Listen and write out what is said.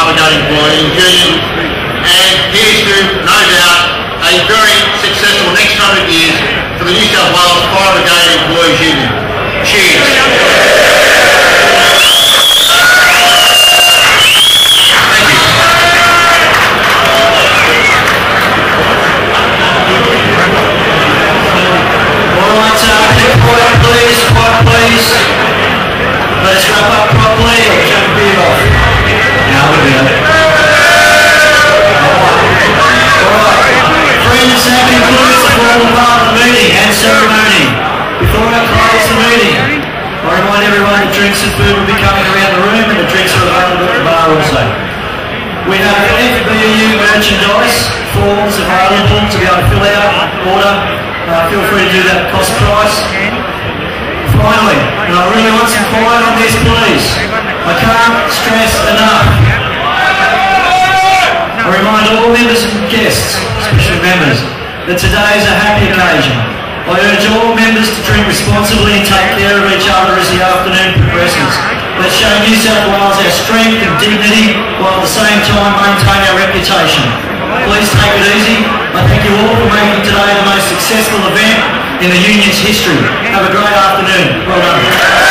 Barber Employees Union, and here's to, no doubt, a very successful next 100 years for the New South Wales Fire Brigade Employees Union. Cheers. Please, let's wrap up properly or jump a bit off. Now we go. Alright, friends, that concludes the formal part of the meeting and ceremony. Before I close the meeting, I remind everyone that drinks and food will be coming around the room and the drinks are available at the bar also. We have FBEU merchandise forms available to be able to fill out, order. Feel free to do that at cost price. Finally, and I really want some quiet on this, please. I can't stress enough. I remind all members and guests, especially members, that today is a happy occasion. I urge all members to drink responsibly and take care of each other as the afternoon progresses. Let's show New South Wales our strength and dignity while at the same time maintain our reputation. Please take it easy. I thank you all for making today the most successful event in the Union's history. Have a great afternoon. Well done.